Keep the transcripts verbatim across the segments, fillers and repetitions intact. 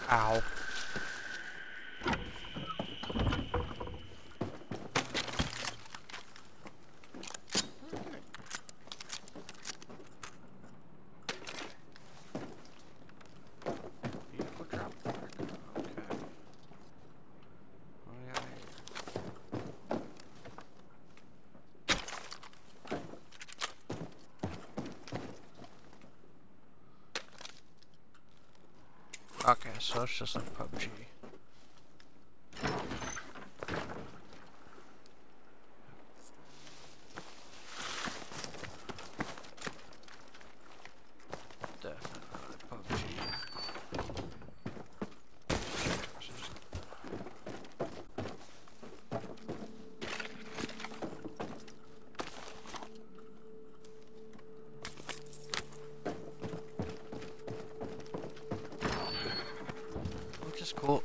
Ow. Vehicle drop back. Okay. Oh yeah. Okay, so it's just like P U B G. Definitely P U B G. Which is cool.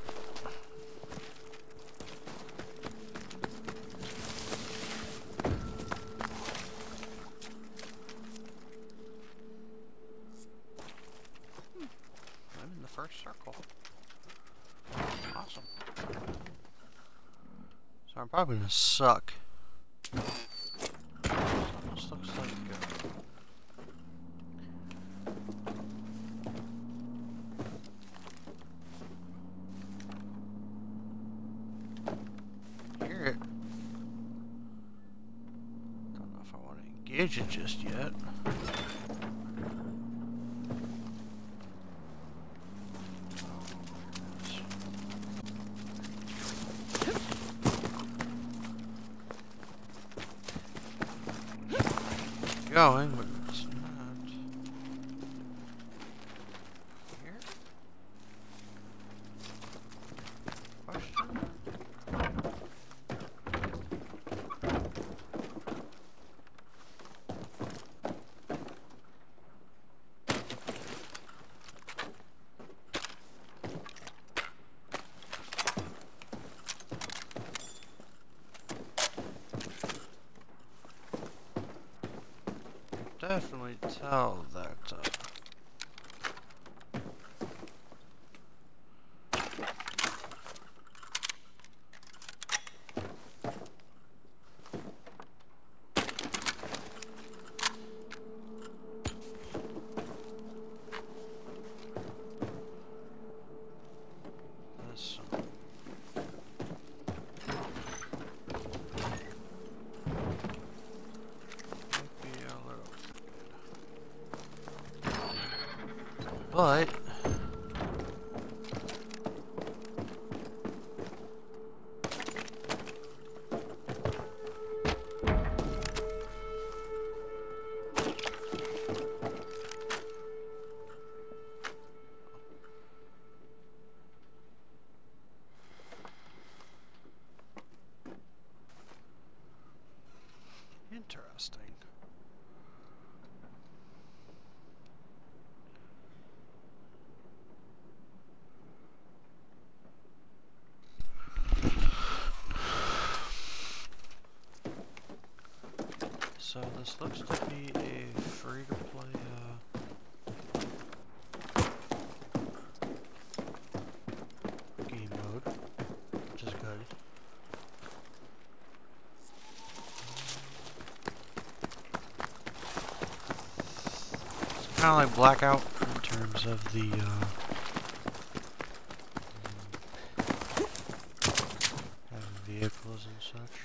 I'm in the first circle. Awesome. So I'm probably gonna suck. So this looks like uh, hear it. Don't know if I want to engage it just yet. Going, but it's not here. Question. Definitely tell that uh, this uh, might be a little good. But interesting. So this looks to be a free-to-play uh, game mode, which is good. It's kind of like Blackout in terms of the uh, having vehicles and such.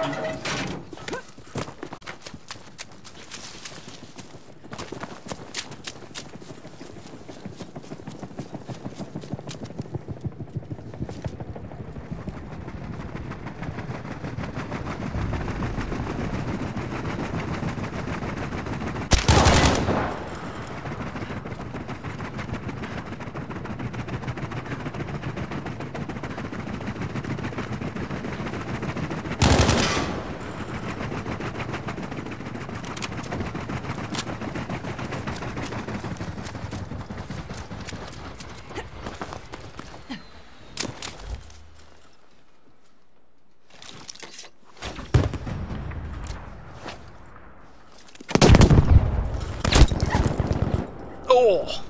Oh!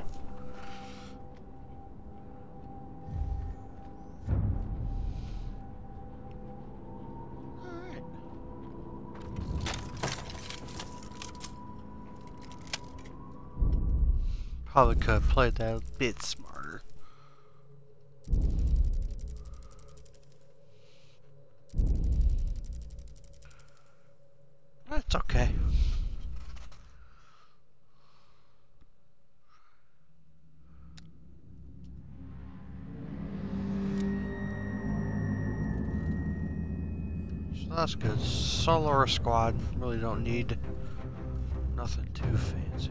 Alright. Probably could have played that a bit smarter. That's okay. That's good. Solo or squad. Really don't need nothing too fancy.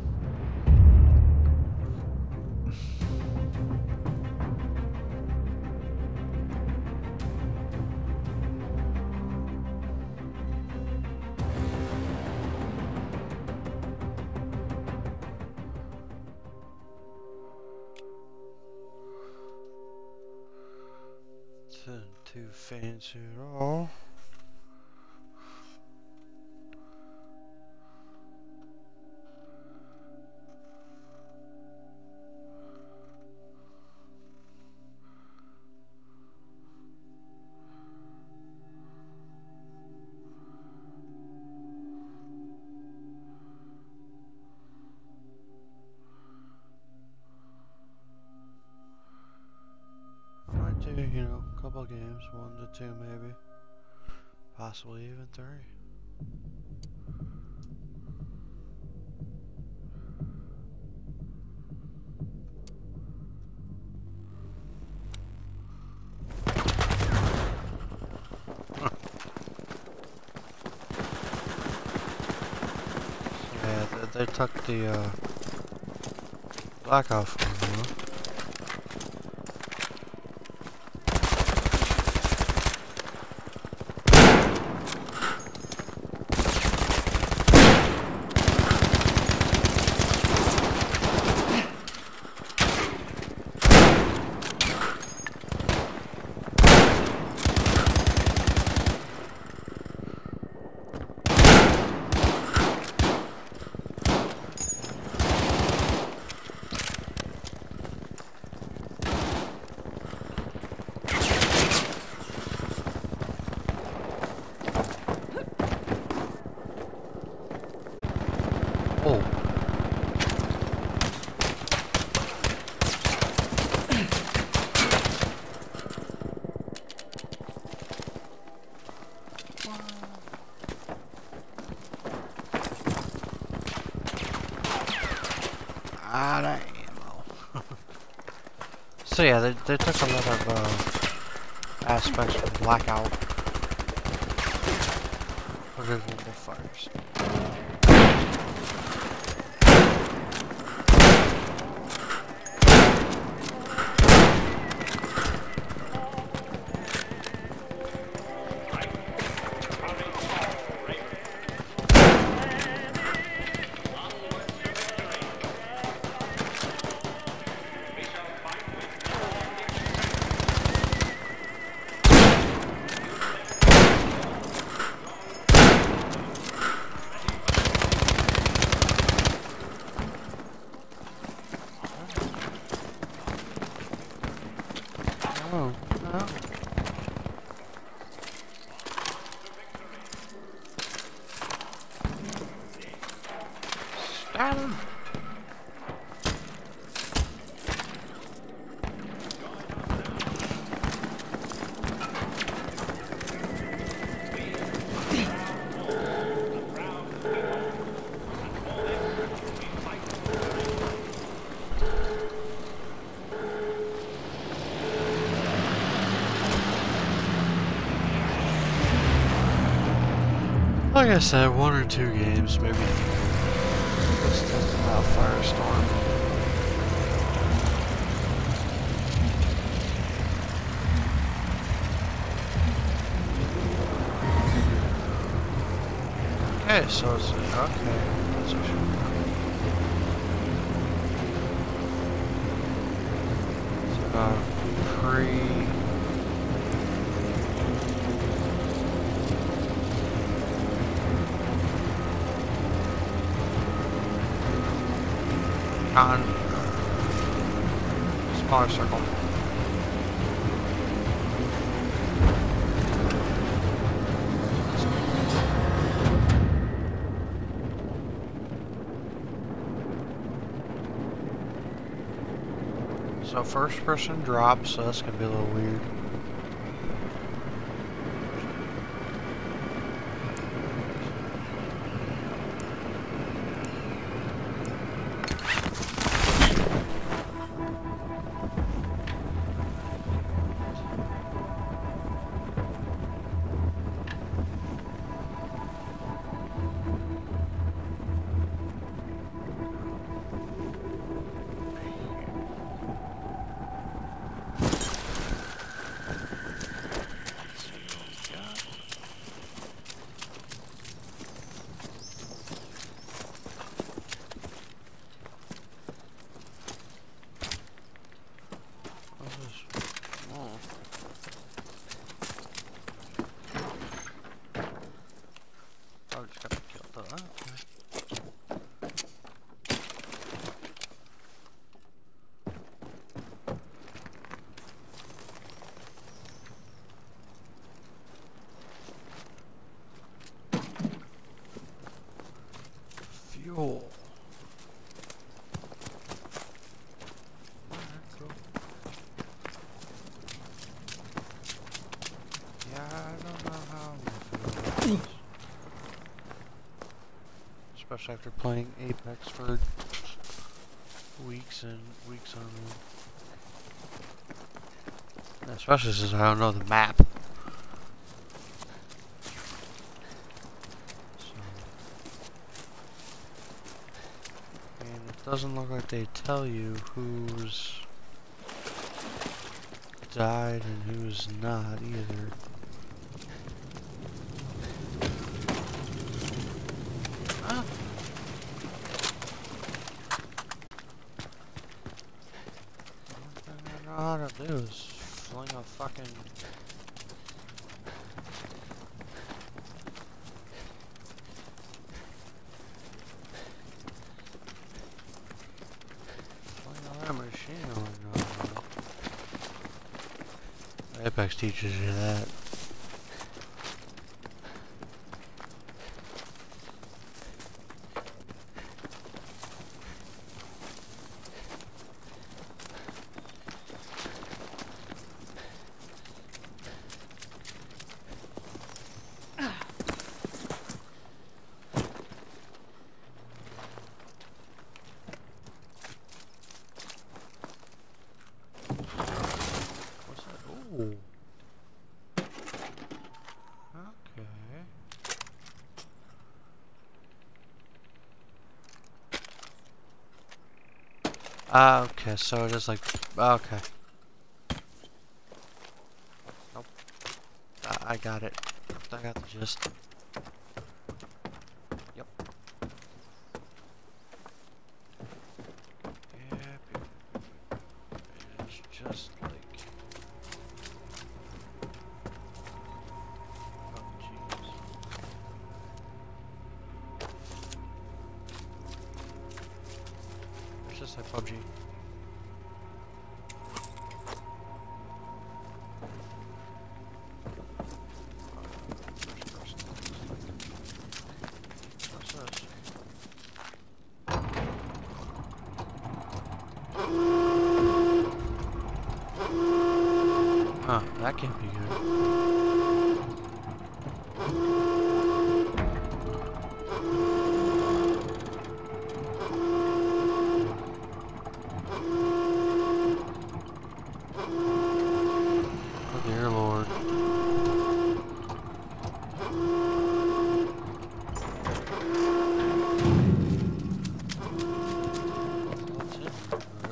Nothing too fancy at all. Do, you know, a couple games, one to two maybe, possibly even three. So yeah, they, they took the uh, Blackout formula. Out of ammo. So yeah, they, they took a lot of uh, aspects from Blackout. Forgivable fires. Oh, no. Start him. Like I said, one or two games, maybe three. Let's test out Firestorm. Okay, so it's okay. That's actually it's uh, pre. On smaller circle. So first person drops, so that's gonna be a little weird. Fuel. Yeah, I don't know how I feel. Especially after playing Apex for weeks and weeks on end. Especially since I don't know the map. So, and it doesn't look like they tell you who's died and who's not either. Ah. One thing I know how to do is fling a fucking fling a machine gun. Apex teaches you that. What's that? Ooh. Ah, uh, okay, so it is like, okay. Nope. Uh, I got it. I got the gist. Yep. Yep. It's just like... Oh, jeez. It's just like P U B G. Huh, that can't be good. Oh dear Lord.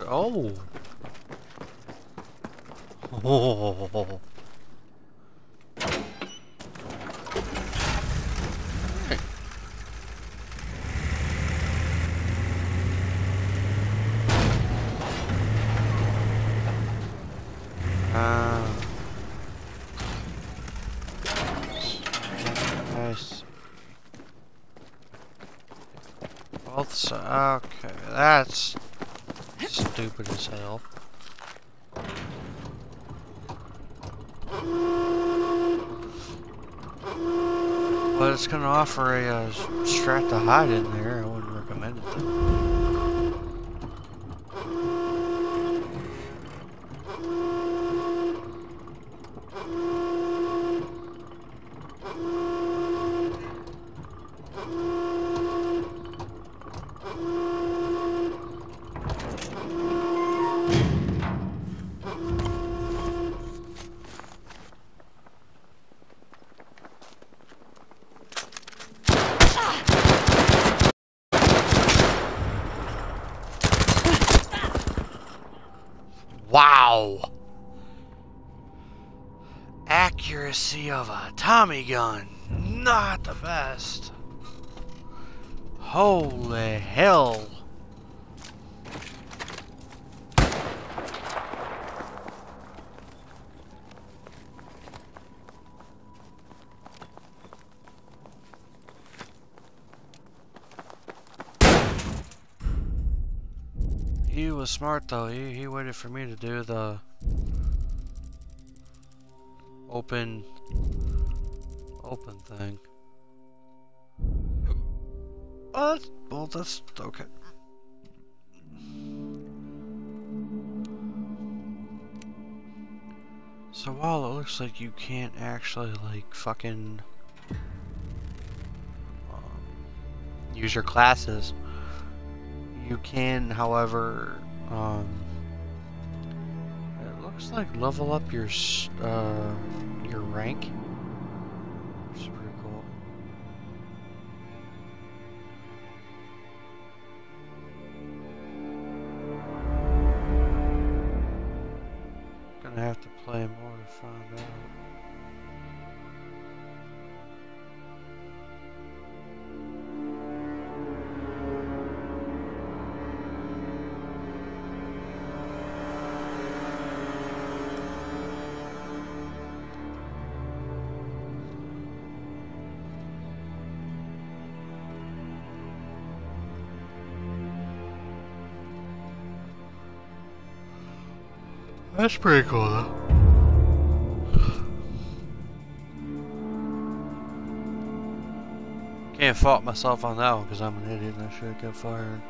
Oh. Oh. Ah. Nice. Both sides. Okay, that's stupid as hell. But it's gonna offer a uh, strat to hide in there. I wouldn't recommend it though. Wow! Accuracy of a Tommy gun, not the best. Holy hell! He was smart though. He he waited for me to do the open open thing. Oh, that's, well, that's okay. So while it looks like you can't actually like fucking um, use your classes. You can, however, um, it looks like level up your uh, your rank, which is pretty cool. Gonna have to play more to find out. That's pretty cool though. Can't fault myself on that one because I'm an idiot and I should have kept firing.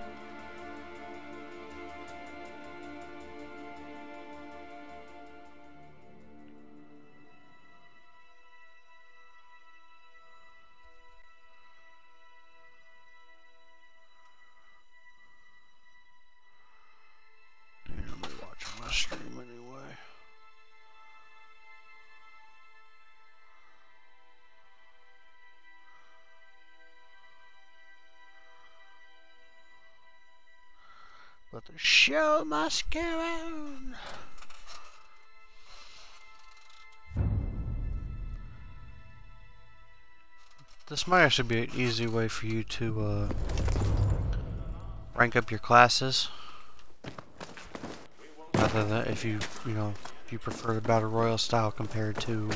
I'm gonna watch my stream anyway. But the show must go on. This might actually be an easy way for you to uh, rank up your classes. Rather than if you, you know, if you prefer the Battle Royale style compared to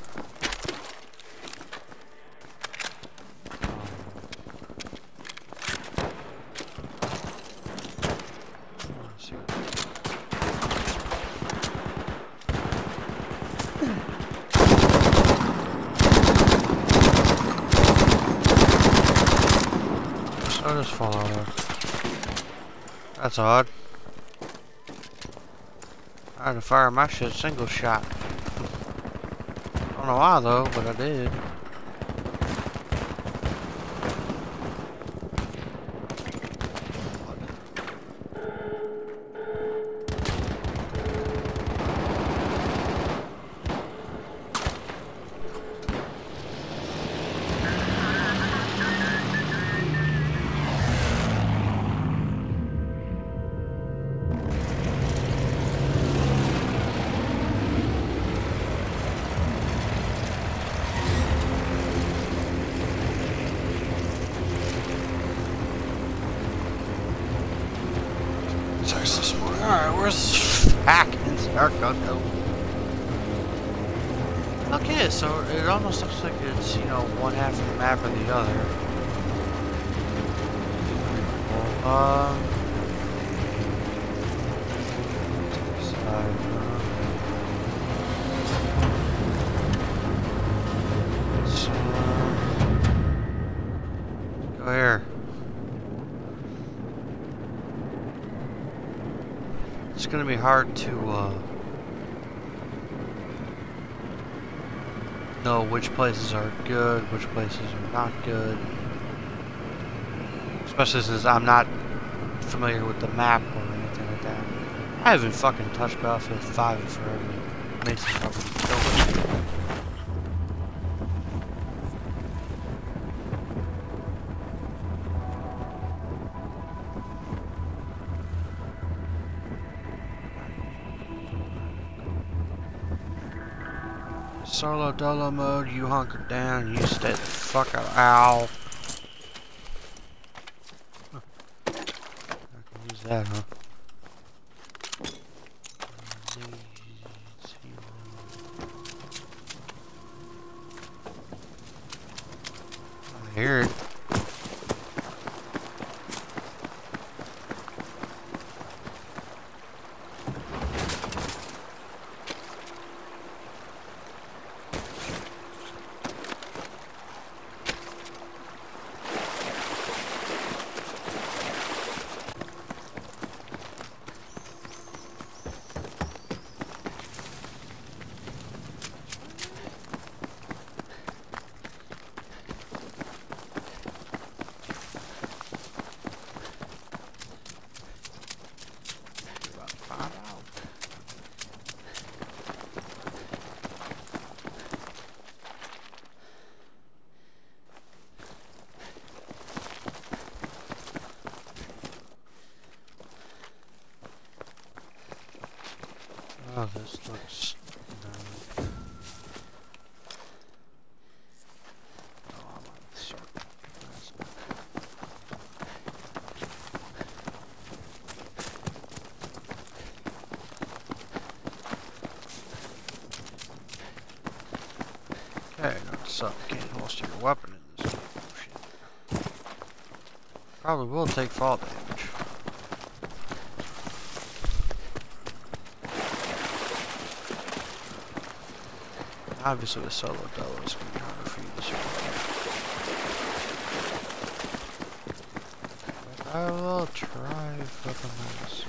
I'll just fall out of. That's odd. I had to fire my shit single shot. I don't know why though, but I did. Where's Atkins? Our gun go. Okay, so it almost looks like it's, you know, one half of the map or the other. Um. So, go here. It's gonna be hard to uh, know which places are good, which places are not good. Especially since I'm not familiar with the map or anything like that. I haven't fucking touched Battlefield five in forever. Mason probably killed it. Solo dolo mode, you hunker down, you stay the fuck out. Ow. I can use that, huh? I hear it. Oh, this looks no. Oh, I'm on the circle. That's not okay, notice something. Can't holster your weapon in this game. Oh, shit. Probably will take fall damage. Obviously, with solo dolo, it's going to be harder for you to survive. But I will try fucking this.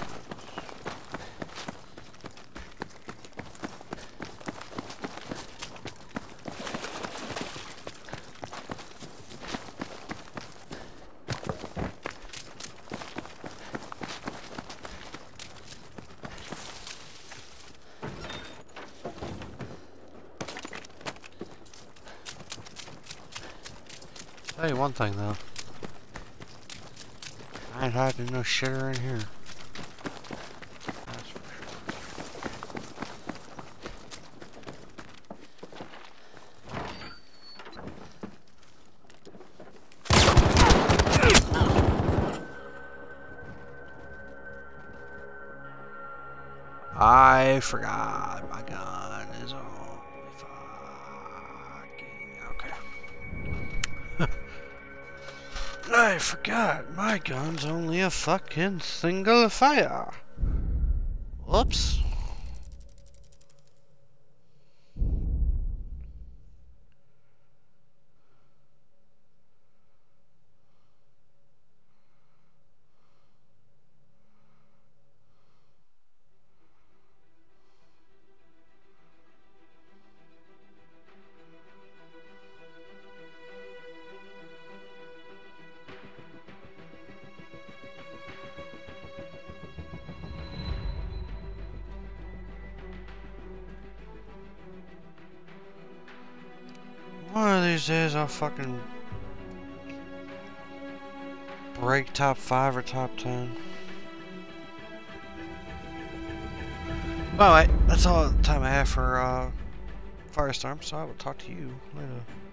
Tell you one thing though, I ain't hiding no shitter in here. That's for sure. I forgot my gun is only fucking okay. I forgot my gun's only a fucking single fire. Whoops. One of these days I'll fucking break top five or top ten. Well, that's all the time I have for uh, Firestorm, so I will talk to you later.